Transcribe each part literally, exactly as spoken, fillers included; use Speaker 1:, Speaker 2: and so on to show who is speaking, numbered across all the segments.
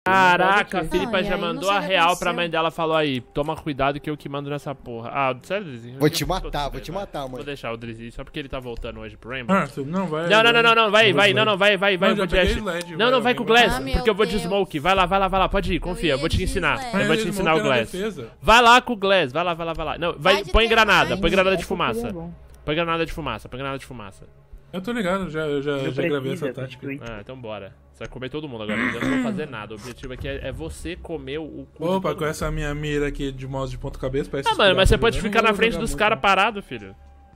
Speaker 1: Caraca, a Filipa
Speaker 2: Não,
Speaker 1: já
Speaker 2: e aí não
Speaker 1: mandou
Speaker 2: sei
Speaker 1: a
Speaker 2: o que
Speaker 1: real
Speaker 2: aconteceu.
Speaker 1: pra mãe dela, falou aí, toma cuidado que eu que mando nessa porra. Ah, sério, Drizinho?
Speaker 3: Vou te matar, vou te matar,
Speaker 1: Vou
Speaker 3: mãe.
Speaker 1: deixar o Drizinho só porque ele tá voltando hoje pro Rainbow.
Speaker 4: Ah, tu- não, vai.
Speaker 1: Não, não, não, não, não, vai,
Speaker 4: Eu vou
Speaker 1: vai,
Speaker 4: de
Speaker 1: não, não, vai, vai, vai,
Speaker 4: Não,
Speaker 1: eu vou
Speaker 4: já
Speaker 1: de
Speaker 4: peguei
Speaker 1: Ash.
Speaker 4: o L E D,
Speaker 1: Não,
Speaker 4: vai,
Speaker 1: não, vai
Speaker 4: alguém
Speaker 1: com o
Speaker 4: vai.
Speaker 1: Glass,
Speaker 2: Ah, meu
Speaker 1: porque eu vou de
Speaker 2: Deus.
Speaker 1: Smoke. Vai lá, vai lá, vai lá, pode ir, confia, eu vou te
Speaker 2: Luigi,
Speaker 1: ensinar.
Speaker 2: Glass.
Speaker 1: Eu
Speaker 4: Mas
Speaker 1: vou te
Speaker 4: ele
Speaker 1: ensinar o
Speaker 4: smoke na
Speaker 1: Glass.
Speaker 4: defesa.
Speaker 1: Vai lá com o Glass, vai lá, vai lá, vai lá. Não, vai,
Speaker 2: Pode
Speaker 1: põe
Speaker 2: ter
Speaker 1: granada,
Speaker 2: mais.
Speaker 1: põe granada de
Speaker 5: Essa seria
Speaker 1: fumaça.
Speaker 5: bom.
Speaker 1: Põe granada de fumaça, põe granada de fumaça.
Speaker 4: Eu tô ligado, já, já,
Speaker 5: Não
Speaker 4: já gravei
Speaker 5: precisa,
Speaker 4: essa tática.
Speaker 5: Twitch.
Speaker 1: Ah, então bora. Você vai comer todo mundo agora, eu não vou fazer nada. O objetivo aqui é, é você comer o cu de
Speaker 4: Opa,
Speaker 1: todo
Speaker 4: com
Speaker 1: mundo.
Speaker 4: essa minha mira aqui de mouse de ponta cabeça, parece
Speaker 1: Ah, mano, mas você pode
Speaker 4: Eu não
Speaker 1: ficar
Speaker 4: vou
Speaker 1: na frente
Speaker 4: jogar
Speaker 1: dos
Speaker 4: muito,
Speaker 1: caras
Speaker 4: não.
Speaker 1: parados, filho.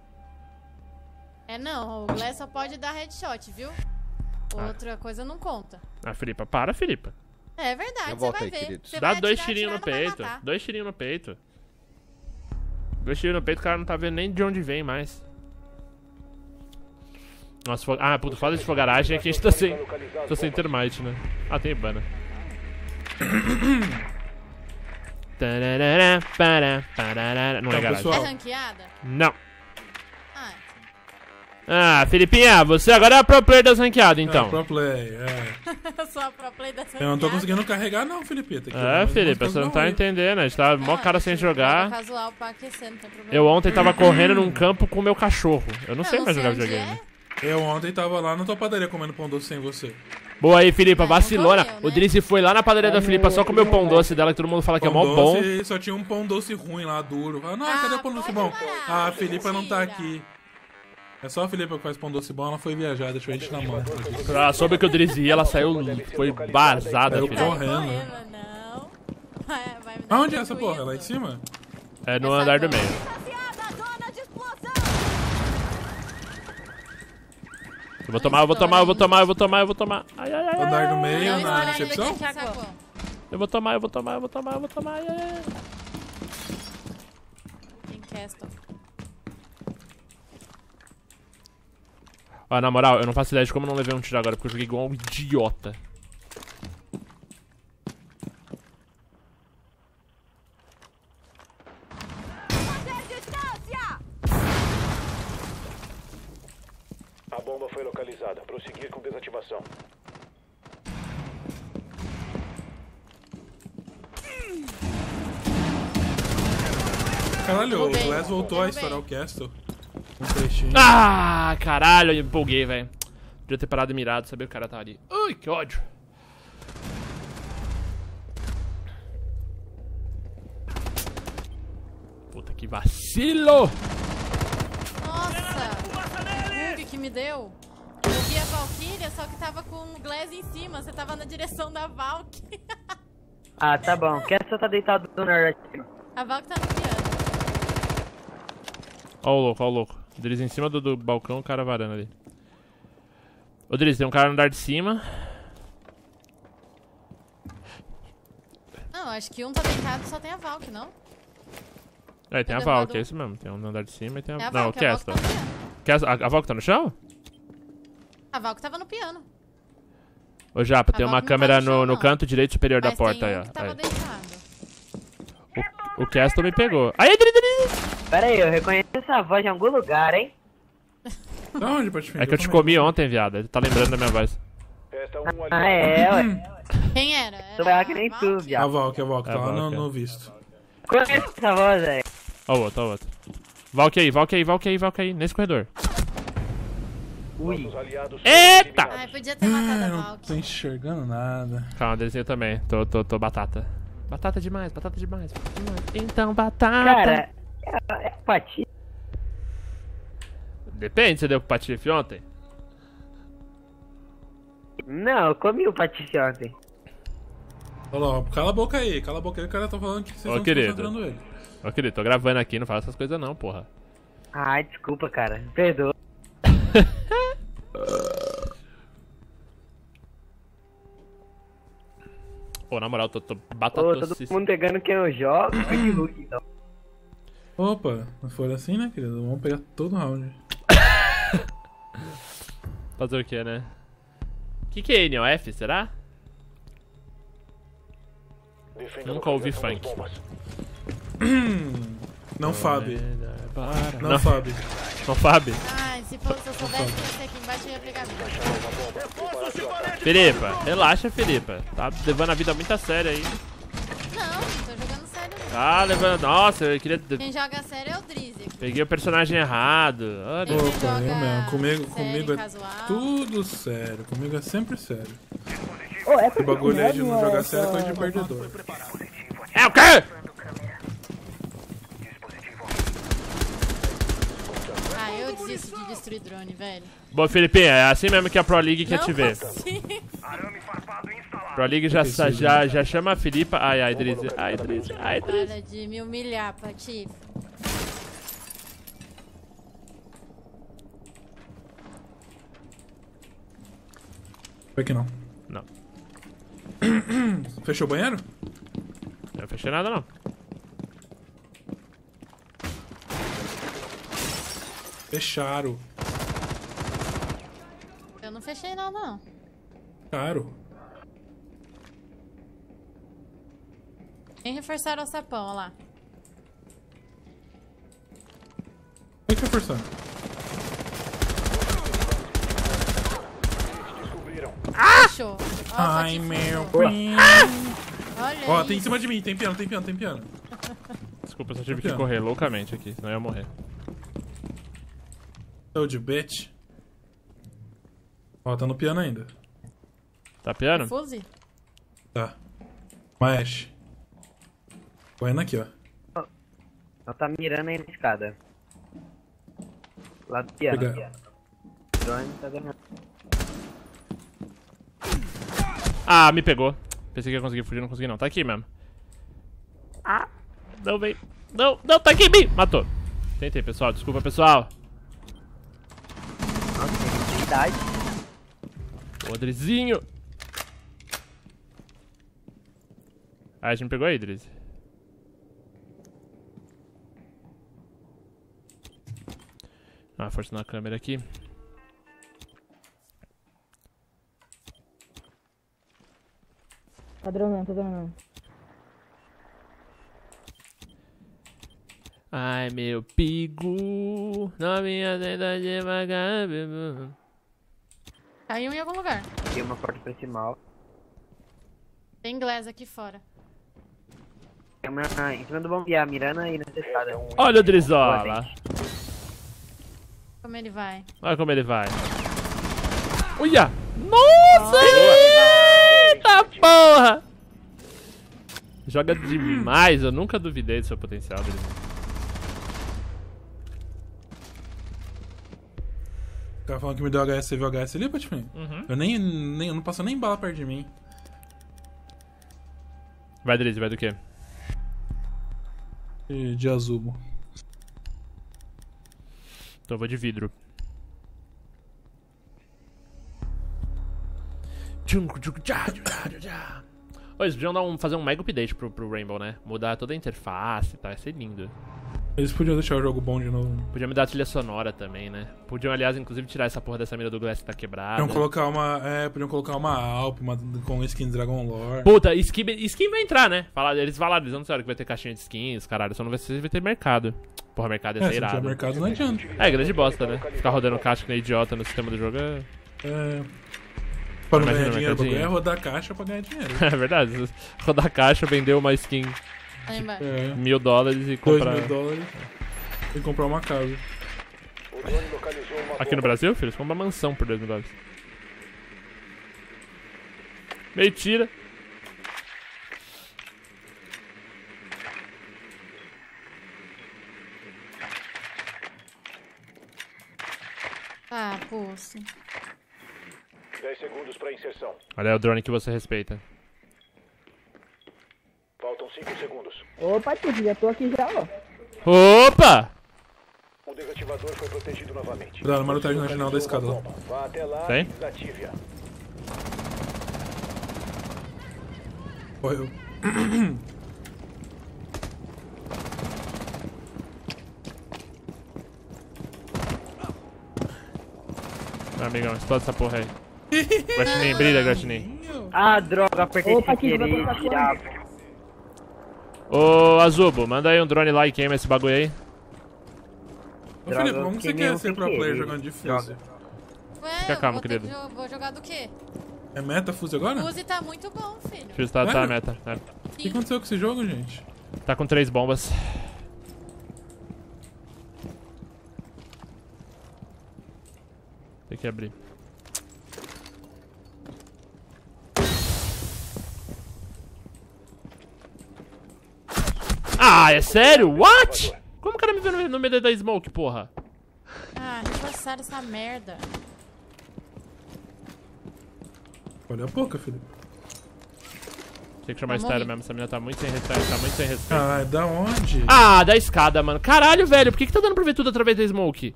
Speaker 2: É não, o Glass só pode dar headshot, viu?
Speaker 1: Ah.
Speaker 2: Outra coisa não conta.
Speaker 1: Ah, Filipa, para, Filipa.
Speaker 2: É verdade,
Speaker 3: Já
Speaker 2: você
Speaker 3: volto
Speaker 2: vai
Speaker 3: aí,
Speaker 2: ver.
Speaker 3: queridos.
Speaker 2: Você
Speaker 1: Dá
Speaker 2: vai
Speaker 1: dois
Speaker 2: atirar,
Speaker 1: tirinhos no
Speaker 2: atirar, não vai
Speaker 1: peito.
Speaker 2: matar.
Speaker 1: Dois tirinhos no peito. Dois tirinhos no peito, o cara não tá vendo nem de onde vem mais. Nossa, fo... ah, puta, foda de fogaragem é que a gente tá sem. Tô sem termite, né? Ah, tem Ibana. Tararara, para, pararara. Não é
Speaker 4: Então,
Speaker 1: garagem.
Speaker 2: É
Speaker 4: pessoal.
Speaker 2: ranqueada?
Speaker 1: Não.
Speaker 2: Ah,
Speaker 1: Ah, Filipinha, você agora é a pro player das ranqueadas, então.
Speaker 4: É, pro play, é.
Speaker 2: eu sou a pro play dessa
Speaker 4: Eu não tô
Speaker 2: ranqueada.
Speaker 4: conseguindo carregar não, Felipe. Tem que
Speaker 1: É,
Speaker 4: umas
Speaker 1: Felipe,
Speaker 4: coisas
Speaker 1: você não tá
Speaker 4: não, hein?
Speaker 1: entendendo. A gente tá mó
Speaker 2: Ah,
Speaker 1: cara sem
Speaker 2: deixa eu
Speaker 1: jogar.
Speaker 2: jogar casual pra aquecer, não tem problema.
Speaker 1: Eu ontem tava correndo num campo com o meu cachorro. Eu não
Speaker 2: Eu
Speaker 1: sei
Speaker 2: não
Speaker 1: mais
Speaker 2: sei
Speaker 1: jogar
Speaker 2: onde
Speaker 1: videogame.
Speaker 2: é.
Speaker 4: Eu ontem tava lá na tua padaria comendo pão doce sem você.
Speaker 1: Boa aí, Filipa,
Speaker 2: Ah, não
Speaker 1: vacilona.
Speaker 2: comeu,
Speaker 1: O
Speaker 2: né?
Speaker 1: Drizzy foi lá na padaria da Filipa só comer o pão doce dela, que todo mundo fala que é mó
Speaker 4: Pão
Speaker 1: bom.
Speaker 4: doce, só tinha um pão doce ruim lá, duro. Ah, não,
Speaker 2: Ah,
Speaker 4: cadê o pão doce
Speaker 2: pode
Speaker 4: bom?
Speaker 2: parar,
Speaker 4: Ah, a
Speaker 2: que
Speaker 4: Felipa não tá
Speaker 2: mentira.
Speaker 4: aqui. É só a Felipa que faz pão doce bom, ela foi viajar, deixou a gente na mão.
Speaker 1: Ela soube que o Drizzy ia, ela saiu, foi vazada,
Speaker 4: Saiu
Speaker 1: filha.
Speaker 2: Sai
Speaker 4: correndo.
Speaker 2: correndo, não. Vai, vai me dar
Speaker 4: Aonde é essa
Speaker 2: prejuízo.
Speaker 4: porra? Lá em cima?
Speaker 1: É no
Speaker 2: Essa
Speaker 1: andar do
Speaker 2: agora.
Speaker 1: meio. Eu vou tomar, eu vou tomar, eu vou tomar, eu vou tomar, eu vou tomar. Ai, ai, ai, ai.
Speaker 4: Andar do meio,
Speaker 2: Não,
Speaker 4: na
Speaker 2: olha
Speaker 4: recepção?
Speaker 2: ainda que sacou.
Speaker 1: Eu vou tomar, eu vou tomar, eu vou tomar, eu vou tomar. Ai, ai, ai.
Speaker 2: Tem Castle.
Speaker 1: Ó, na moral, eu não faço ideia de como eu não levei um tiro agora, porque eu joguei igual um idiota.
Speaker 6: A bomba foi localizada. Prosseguir com desativação.
Speaker 4: Caralho, o
Speaker 2: Derrubei.
Speaker 4: Glass voltou a
Speaker 2: Derrubei.
Speaker 4: estourar o Castle. Um trechinho.
Speaker 1: Ah, caralho, eu empolguei, velho. Podia ter parado e mirado, saber que o cara tava ali. Ui, que ódio. Puta que vacilo!
Speaker 2: Nossa! O bug que me deu. Eu vi a Valkyria, só que tava com o Glass em cima. Você tava na direção da Valk.
Speaker 5: Ah, tá bom. Castle tá deitado no norte.
Speaker 2: A Valk tá no piano.
Speaker 1: Ó o louco, ó o louco. O Drizzy em cima do, do balcão, o cara varando ali. Ô Drizzy, tem um cara no andar de cima.
Speaker 2: Não, acho que um tá deitado só tem a Valk, não?
Speaker 1: É, tem a
Speaker 2: Tá
Speaker 1: Valk,
Speaker 2: levado-
Speaker 1: é isso mesmo. Tem um no andar de cima e tem a...
Speaker 2: É a
Speaker 1: Não, o
Speaker 2: Valk, a Valk
Speaker 1: Castle.
Speaker 2: tá no piano.
Speaker 1: Castle. A, a Valk tá no chão?
Speaker 2: A Valk tava no piano.
Speaker 1: Ô Japa,
Speaker 2: A
Speaker 1: tem uma
Speaker 2: Valk não
Speaker 1: câmera
Speaker 2: tá no
Speaker 1: no,
Speaker 2: chão,
Speaker 1: no
Speaker 2: não.
Speaker 1: canto direito superior da
Speaker 2: Mas
Speaker 1: porta
Speaker 2: tem
Speaker 1: aí,
Speaker 2: um
Speaker 1: ó.
Speaker 2: que tava
Speaker 1: Aí.
Speaker 2: deitado.
Speaker 1: O, o Castle me pegou. Aí, Drizzy!
Speaker 5: Pera aí, eu reconheço essa voz em algum lugar, hein?
Speaker 4: Da onde, Patifinho?
Speaker 1: É que eu te comi ontem, viado. Ele tá lembrando da minha voz.
Speaker 6: Resta um
Speaker 5: Ah,
Speaker 6: aliado.
Speaker 5: é, ué.
Speaker 2: Quem era? Era
Speaker 5: Tu vai que nem
Speaker 2: a
Speaker 5: tu,
Speaker 2: Valk?
Speaker 4: A
Speaker 5: viado.
Speaker 4: Valk, a Valk,
Speaker 1: É
Speaker 4: tá
Speaker 1: a
Speaker 4: lá no,
Speaker 1: Valk, é.
Speaker 4: no visto.
Speaker 5: Conheço essa voz, velho.
Speaker 1: Ó o outro, ó o outro. Valk aí, Valk aí, Valk aí, Valk aí. Nesse corredor.
Speaker 5: Ui.
Speaker 6: Os aliados foram
Speaker 1: Eita!
Speaker 6: eliminados.
Speaker 2: Ai, podia ter matado
Speaker 4: Ah,
Speaker 2: a
Speaker 4: não
Speaker 2: Valk.
Speaker 4: tô enxergando nada.
Speaker 1: Calma, Drizzy também. Tô, tô, tô batata. Batata demais, batata demais, batata demais. Então, batata.
Speaker 5: Cara, é, é Pati.
Speaker 1: Depende, você deu pro Patife ontem?
Speaker 5: Não, eu comi o Patife ontem.
Speaker 4: Olha lá, ó, cala a boca aí, cala a boca aí, o cara tá falando que vocês
Speaker 1: Ô,
Speaker 4: estão
Speaker 1: querido.
Speaker 4: concentrando ele.
Speaker 1: Ô, querido, tô gravando aqui, não fala essas coisas não, porra.
Speaker 5: Ai, desculpa, cara. Perdoa.
Speaker 1: Pô, na moral, tô, tô
Speaker 5: Ô, todo
Speaker 1: batatosíssimo.
Speaker 5: mundo pegando quem eu jogo. Foi de Hulk, então.
Speaker 4: Opa, não foi assim, né, querido? Vamos pegar todo round.
Speaker 1: Fazer o que, né? Que que é N O F, será?
Speaker 6: Defenda a
Speaker 1: Nunca ouvi
Speaker 6: localização das
Speaker 1: funk.
Speaker 6: bombas.
Speaker 4: Não Fab.
Speaker 1: Não,
Speaker 4: Não Fab.
Speaker 1: não Fab.
Speaker 2: Ai, Mas se, for, se eu soubesse que ia ser aqui embaixo, eu ia pegar vida.
Speaker 1: Filipa, relaxa, Filipa. Tá levando a vida muito a sério aí.
Speaker 2: Não, não tô jogando sério não.
Speaker 1: Tá levando... Nossa, eu queria...
Speaker 2: Quem joga sério é o Drizzy.
Speaker 1: Peguei o personagem errado. Olha.
Speaker 2: Quem
Speaker 4: Opa,
Speaker 2: joga
Speaker 4: eu mesmo. Comigo,
Speaker 2: sério,
Speaker 4: comigo é
Speaker 2: casual.
Speaker 4: tudo sério. Comigo é sempre sério.
Speaker 3: Ô, é
Speaker 4: O bagulho aí de não jogar
Speaker 3: é
Speaker 4: sério é coisa de
Speaker 3: só-
Speaker 4: perdedor.
Speaker 1: É o quê?
Speaker 2: Ah, eu desisto de destruir drone, velho.
Speaker 1: Bom, Filipinha, é assim mesmo que a Pro League quer
Speaker 2: Não
Speaker 1: te ver.
Speaker 2: consigo.
Speaker 1: Pro League já, já, já chama a Filipa. Ai, ai, Drizzy. Ai, Drizzy. Ai, Drizzy.
Speaker 2: Para de me humilhar, Patife.
Speaker 4: Foi que não.
Speaker 1: Não,
Speaker 4: Fechou o banheiro?
Speaker 1: não fechei nada, não.
Speaker 4: Fecharam.
Speaker 2: Eu não fechei nada, não.
Speaker 4: Fecharam.
Speaker 2: Nem reforçaram o sapão, olha lá.
Speaker 4: Quem que é forçando?
Speaker 2: Fechou. Ó,
Speaker 4: Ai,
Speaker 2: Patife
Speaker 4: meu.
Speaker 2: fechou.
Speaker 4: Olha Ó,
Speaker 2: Olha
Speaker 4: tem em
Speaker 2: isso.
Speaker 4: cima de mim. Tem piano, tem piano, tem piano.
Speaker 1: Desculpa, eu só tive que correr loucamente aqui, senão eu ia morrer.
Speaker 4: Tô de bitch. Ó, tá no piano ainda.
Speaker 1: Tá piano?
Speaker 2: Fuse?
Speaker 4: Tá. Mas. Correndo aqui, ó.
Speaker 5: Ela tá mirando aí na escada. Lá do piano.
Speaker 4: Pegar.
Speaker 5: Drone tá ganhando.
Speaker 1: Ah, me pegou. Pensei que ia conseguir fugir, não consegui não. Tá aqui mesmo. Ah, não vem. Não, não, tá aqui em mim. Matou. Tentei, pessoal. Desculpa, pessoal.
Speaker 5: Nossa, tem muita idade.
Speaker 1: Podrezinho. Ah, a gente me pegou aí, Drizzy. Ah, força na câmera aqui.
Speaker 3: Tá dronando, tá dronando.
Speaker 1: Ai, meu pigu. Novinha tenta devagar, bebê.
Speaker 2: Caiu em algum lugar.
Speaker 5: Tem uma porta pra cima, ó.
Speaker 2: Tem inglês aqui fora.
Speaker 5: Tem uma em cima do bombear, mirando aí nessa escada.
Speaker 1: Olha o Drizola.
Speaker 2: Como ele vai?
Speaker 1: Olha como ele vai. Olha! Nossa! Eita porra! Joga demais, eu nunca duvidei do seu potencial, Drizola.
Speaker 4: O cara falando que me deu H S, você viu H S ali, Patifinho?
Speaker 1: Uhum.
Speaker 4: Eu nem, nem. Eu não passo nem bala perto de mim.
Speaker 1: Vai, Drizzy, vai do quê?
Speaker 4: De, de azubo.
Speaker 1: Então eu vou de vidro. Ô, eles podiam dar um, fazer um mega update pro, pro Rainbow, né? Mudar toda a interface, tá? Ia ser lindo.
Speaker 4: Eles podiam deixar o jogo bom de novo.
Speaker 1: Podiam mudar a trilha sonora também, né? Podiam, aliás, inclusive tirar essa porra dessa mira do Glass que tá quebrada.
Speaker 4: Podiam colocar uma. É, podiam colocar uma Alp, uma com skin de Dragon Lore.
Speaker 1: Puta, skin, skin vai entrar, né? Fala, eles falaram, eles não disseram que vai ter caixinha de skins, caralho. Só não vai ser se vai ter mercado. Porra, mercado ia
Speaker 4: É,
Speaker 1: ser
Speaker 4: se não tiver
Speaker 1: irado.
Speaker 4: mercado não adianta.
Speaker 1: É, grande bosta, né? Ficar rodando caixa que nem idiota no sistema do jogo é...
Speaker 4: É. Pra não
Speaker 1: Imagina
Speaker 4: ganhar
Speaker 1: o
Speaker 4: dinheiro, pra
Speaker 1: mercadinho.
Speaker 4: ganhar, rodar caixa pra ganhar dinheiro.
Speaker 1: É verdade. Rodar caixa, vender uma skin
Speaker 2: Aí embaixo.
Speaker 4: É.
Speaker 1: mil dólares e
Speaker 4: Dois
Speaker 1: comprar...
Speaker 4: mil dólares e comprar uma casa.
Speaker 6: O drone localizou uma
Speaker 1: Aqui no
Speaker 6: bomba.
Speaker 1: Brasil, filho, você compra uma mansão por dois mil dólares. Mentira.
Speaker 2: Ah, poço.
Speaker 6: dez segundos para inserção.
Speaker 1: Olha, é o drone que você respeita.
Speaker 6: Faltam cinco segundos.
Speaker 3: Opa, tio, já tô aqui já, ó.
Speaker 1: Opa!
Speaker 6: O desativador foi protegido novamente.
Speaker 4: Cuidado, o Mario tá na janela da escada lá.
Speaker 6: Bomba. Vá até lá
Speaker 1: Tem?
Speaker 6: e desative-a.
Speaker 4: Morreu.
Speaker 1: Ah, amigão, explode essa porra aí. Guaxinim, brilha, Guaxinim.
Speaker 5: Ah, droga, apertei
Speaker 3: Opa,
Speaker 5: sem
Speaker 3: aqui, vai
Speaker 5: querer,
Speaker 3: colocar
Speaker 5: diabo.
Speaker 1: Ô, Azubo, manda aí um drone lá e queima esse bagulho aí.
Speaker 4: Ô,
Speaker 5: Droga,
Speaker 4: Felipe,
Speaker 5: eu
Speaker 4: como você
Speaker 5: fiquei
Speaker 4: quer
Speaker 5: meio
Speaker 4: ser
Speaker 5: sem
Speaker 4: pro player
Speaker 5: querer.
Speaker 4: jogando de fuse?
Speaker 5: Droga.
Speaker 2: Ué,
Speaker 1: Fica
Speaker 2: eu
Speaker 1: calmo,
Speaker 2: vou, ter
Speaker 1: querido.
Speaker 2: que jo- vou jogar do quê?
Speaker 4: É meta fuse agora? O
Speaker 2: Fuse tá muito bom, filho.
Speaker 1: Fuse tá, tá
Speaker 4: Sério?
Speaker 1: meta. É.
Speaker 4: que aconteceu com esse jogo, gente?
Speaker 1: Tá com três bombas. Tem que abrir. Ah, é sério? What? Como o cara me viu no- no meio da smoke, porra?
Speaker 2: Ah, reforçaram essa merda.
Speaker 4: Olha a pouca, Felipe.
Speaker 1: Tem que chamar
Speaker 2: Vamos
Speaker 1: estéreo
Speaker 2: ouvir.
Speaker 1: mesmo. Essa menina tá muito sem respeito. Tá muito sem respeito.
Speaker 4: Ah, da onde?
Speaker 1: Ah, da escada, mano. Caralho, velho. Por que, que tá dando pra ver tudo através da smoke?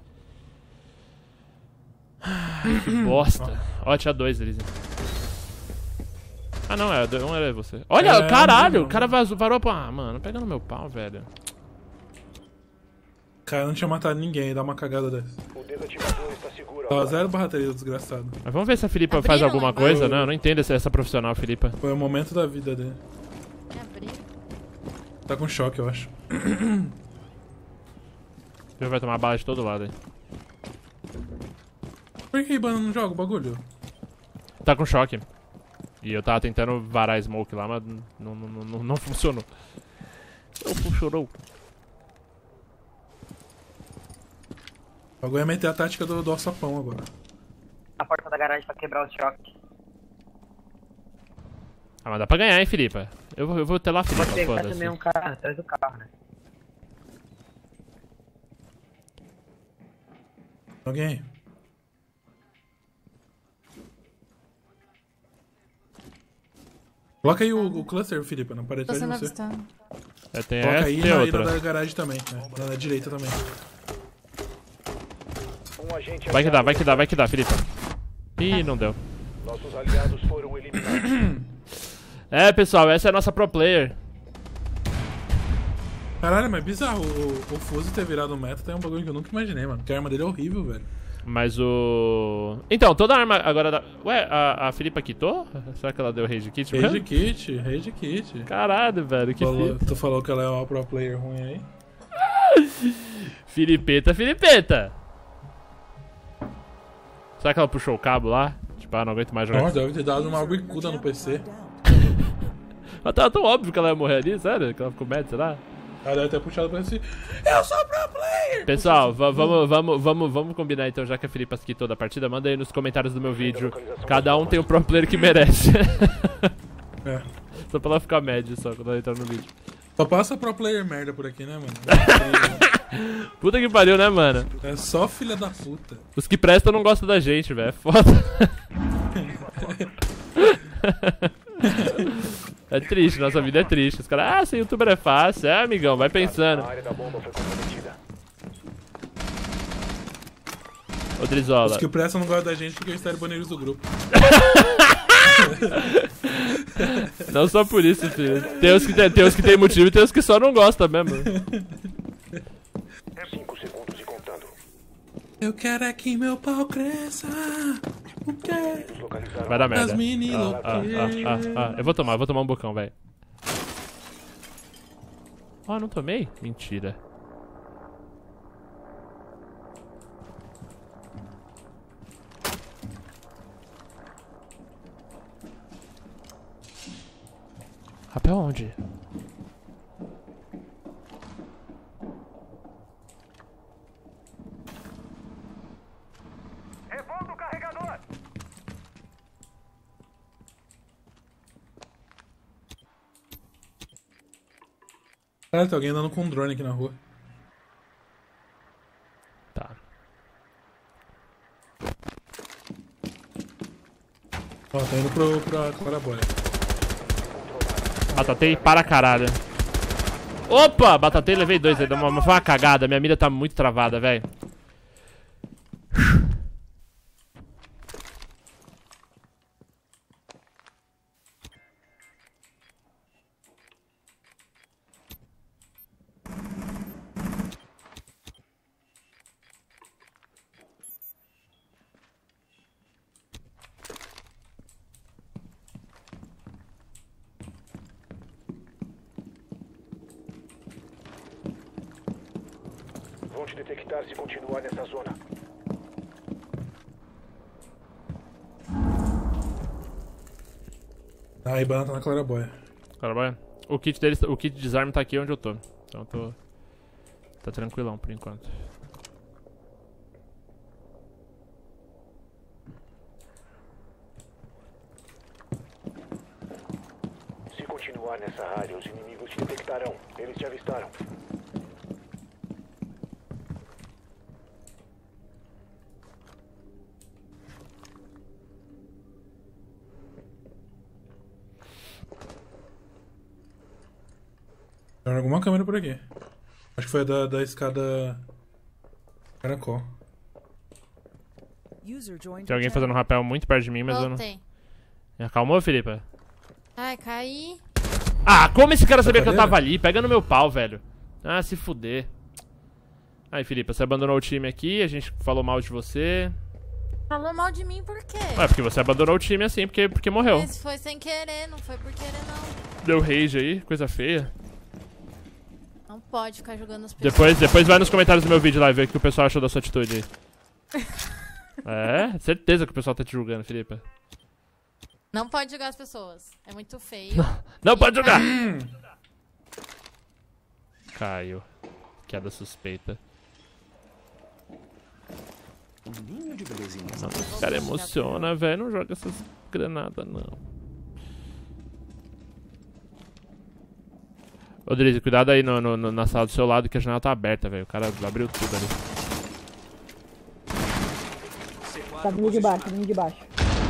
Speaker 1: Ah, que bosta. Ó, tinha dois ali. Ah, não, é. Um era você. Olha,
Speaker 4: É,
Speaker 1: caralho.
Speaker 4: não.
Speaker 1: O cara vazou, parou pra... Ah, mano, pega no meu pau, velho.
Speaker 4: Cara, não tinha matado ninguém, dá uma cagada dessa.
Speaker 6: O desativador está seguro
Speaker 4: Tava
Speaker 6: agora.
Speaker 4: zero barra três, desgraçado.
Speaker 1: Mas vamos ver se a Filipa
Speaker 2: Abriram
Speaker 1: faz alguma
Speaker 2: lá
Speaker 1: coisa.
Speaker 4: embaixo?
Speaker 1: Não, eu não entendo essa, essa profissional, Filipa.
Speaker 4: Foi o momento da vida dele.
Speaker 2: Abri.
Speaker 4: Tá com choque, eu acho.
Speaker 1: Ele vai tomar bala de todo lado aí.
Speaker 4: Por que Ibana não joga o bagulho?
Speaker 1: Tá com choque. E eu tava tentando varar a smoke lá, mas não, não, não, não funcionou. Não funcionou.
Speaker 4: O bagulho é meter a tática do, do alçapão agora.
Speaker 5: A porta da garagem pra quebrar o choque.
Speaker 1: Ah, mas dá pra ganhar, hein, Filipa? Eu, vou- eu vou ter lá, Filipa,
Speaker 5: Pode pegar
Speaker 1: foda-se.
Speaker 5: também um carro atrás do carro, né?
Speaker 4: Alguém? Coloca aí o, o cluster, Felipe, na parede
Speaker 2: Tô
Speaker 4: atrás
Speaker 2: sendo
Speaker 4: de você.
Speaker 2: avistado.
Speaker 1: É, tem
Speaker 4: Coloca
Speaker 1: essa
Speaker 4: aí
Speaker 1: e
Speaker 4: e
Speaker 1: tem
Speaker 4: na, e
Speaker 1: outra.
Speaker 4: na da garagem também, né? Na da direita também.
Speaker 6: Um agente
Speaker 1: Vai que dá,
Speaker 6: aliado
Speaker 1: vai que dá, vai que dá, Filipa. Ih, não deu.
Speaker 6: Nossos aliados foram eliminados.
Speaker 1: É, pessoal, essa é a nossa pro player.
Speaker 4: Caralho, mas bizarro, o, o Fuse ter virado um meta tem um bagulho que eu nunca imaginei, mano. Porque a arma dele é horrível, velho.
Speaker 1: Mas o... Então, toda arma agora... Da... Ué, a, a Filipa quitou? Será que ela deu rage kit mesmo?
Speaker 4: Rage Kit, Rage Kit.
Speaker 1: Caralho, velho, que
Speaker 4: Falou,
Speaker 1: fita.
Speaker 4: tu falou que ela é uma pro player ruim aí.
Speaker 1: Filipeta, Filipeta. Será que ela puxou o cabo lá? Tipo, ah, não aguento mais jogar.
Speaker 4: Nossa, deve ter dado uma bicuda no P C.
Speaker 1: Mas tava tão óbvio que ela ia morrer ali, sério? Que ela ficou mad, será?
Speaker 4: Ela deve ter puxado pra esse. Eu sou pro player!
Speaker 1: Pessoal, va- vamos, vamos, vamos, vamos combinar então, já que a Filipa quitou da partida, manda aí nos comentários do meu vídeo. Cada um tem o pro player que merece.
Speaker 4: É.
Speaker 1: Só pra ela ficar mad só quando ela entrar no vídeo.
Speaker 4: Só passa pro player merda por aqui, né, mano?
Speaker 1: Puta que pariu, né, mano?
Speaker 4: É só filha da puta.
Speaker 1: Os que prestam não gostam da gente, velho. É foda. É triste, nossa vida é triste. Os caras, ah, ser youtuber é fácil. É, amigão, vai pensando.
Speaker 6: A área da bomba foi comprometida.
Speaker 1: Ô, Drizola.
Speaker 4: Os que prestam não gostam da gente porque eles estão baneiros do grupo.
Speaker 1: Não só por isso, filho. Tem os que tem, tem, os que tem motivo e tem os que só não gostam mesmo.
Speaker 6: Cinco segundos e contando.
Speaker 4: Eu quero é que meu pau cresça. O quê?
Speaker 6: Os localizaram.
Speaker 1: Vai dar
Speaker 4: As
Speaker 1: merda.
Speaker 4: mini
Speaker 1: Ah, ah, ah, ah. Eu vou tomar, eu vou tomar um bocão, velho. Ah, não tomei? Mentira. Rapel onde?
Speaker 6: Revolta o carregador.
Speaker 4: Cara, tem alguém andando com um drone aqui na rua.
Speaker 1: Tá.
Speaker 4: Ó, tá indo pro, pra Clarabóia.
Speaker 1: Batatei para caralho. Opa! Batatei, levei dois. Aí, uma, foi uma cagada. Minha mira tá muito travada, velho.
Speaker 6: Vão te detectar se continuar nessa zona.
Speaker 4: A Ibana tá na claraboia.
Speaker 1: Cara, vai. O kit deles, o kit de desarme tá aqui onde eu tô. Então eu tô... Tá tranquilão por enquanto.
Speaker 6: Se continuar nessa área, os inimigos te detectarão. Eles te avistaram.
Speaker 4: Tem alguma câmera por aqui. Acho que foi a da, da escada... Caracol.
Speaker 1: Tem alguém fazendo um rapel muito perto de mim, mas eu não...
Speaker 2: Voltei.
Speaker 1: Acalmou, Filipa?
Speaker 2: Ai, caí.
Speaker 1: Ah, como esse cara sabia que eu
Speaker 4: cadeira?
Speaker 1: tava ali? Pega no meu pau, velho. Ah, se fuder. Aí, Filipa, você abandonou o time aqui, a gente falou mal de você.
Speaker 2: Falou mal de mim por quê?
Speaker 1: Ué, porque você abandonou o time assim, porque, porque morreu.
Speaker 2: Mas foi sem querer, não foi por querer, não.
Speaker 1: Deu rage aí, coisa feia.
Speaker 2: Não pode ficar jogando as pessoas.
Speaker 1: Depois, depois vai nos comentários do meu vídeo lá e vê o que o pessoal achou da sua atitude aí. É, certeza que o pessoal tá te julgando, Filipa.
Speaker 2: Não pode julgar as pessoas. É muito feio.
Speaker 1: Não pode jogar! Caiu. Queda suspeita. Mano, esse cara emociona, velho. Não joga essas granadas, não. Ô, Drizzy, cuidado aí no, no, na sala do seu lado que a janela tá aberta, velho. O cara abriu tudo ali.
Speaker 3: Tá vindo de baixo, tá vindo de baixo.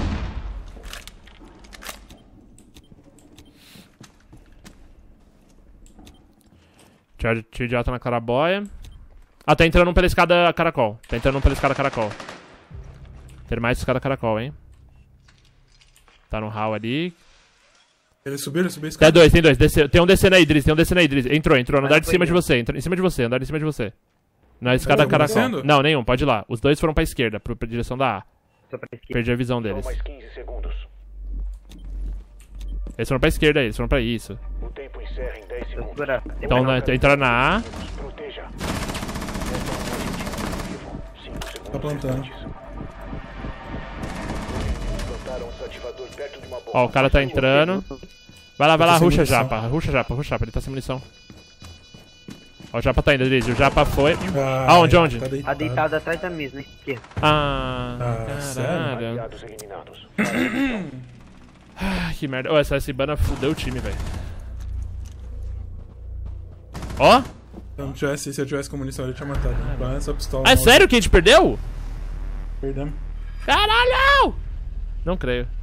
Speaker 1: Tio de alta na claraboia. Ah, tá entrando um pela escada caracol. Tá entrando um pela escada caracol. Tem mais escada caracol, hein? Tá no hall ali.
Speaker 4: Ele subiu, ele subiu a
Speaker 1: Tem
Speaker 4: escada.
Speaker 1: dois, tem dois. Desce... Tem um descendo aí, Drizzy. Tem um descendo aí, Drizzy. Entrou, entrou. No andar de cima de você. Entrou em cima de você. Andar em cima de você. Na escada
Speaker 4: algum
Speaker 1: caracol.
Speaker 4: descendo?
Speaker 1: Não, nenhum. Pode ir lá. Os dois foram pra esquerda, pro, pra direção da A.
Speaker 5: Tô pra esquerda.
Speaker 1: Perdi a visão
Speaker 6: São
Speaker 1: deles.
Speaker 6: mais quinze segundos.
Speaker 1: Eles foram pra esquerda aí. Eles foram pra isso.
Speaker 6: O tempo encerra em dez
Speaker 5: Tô
Speaker 6: segundos.
Speaker 5: segurando. Tem
Speaker 1: Então,
Speaker 5: mais
Speaker 1: na,
Speaker 5: um,
Speaker 1: entraram na A.
Speaker 6: Proteja. cinco segundos
Speaker 4: Tá plantando.
Speaker 6: restantes. Plantaram um desativador perto de uma bomba.
Speaker 1: Ó, o cara tá entrando. Vai lá, vai lá.
Speaker 4: Tá sem
Speaker 1: Ruxa
Speaker 4: munição.
Speaker 1: Japa. Ruxa Japa, ruxa Japa. Ele tá sem munição. Ó, o Japa tá indo, Drizzy. O Japa foi.
Speaker 4: Ah,
Speaker 1: Aonde, onde?
Speaker 4: Tá
Speaker 5: Tá
Speaker 4: deitado.
Speaker 5: deitado atrás da mesa, na esquerda.
Speaker 1: Ah,
Speaker 4: Ah, sério?
Speaker 1: caralho.
Speaker 6: Aliados eliminados.
Speaker 1: Ah, que merda. Ô, essa essa Ibana fudeu o time, velho. Ó.
Speaker 4: Se eu, não tivesse, se eu tivesse com munição, ele tinha matado. Com essa pistola.
Speaker 1: Ah, é sério que a gente perdeu?
Speaker 4: Perdemos.
Speaker 1: Caralho! Não creio.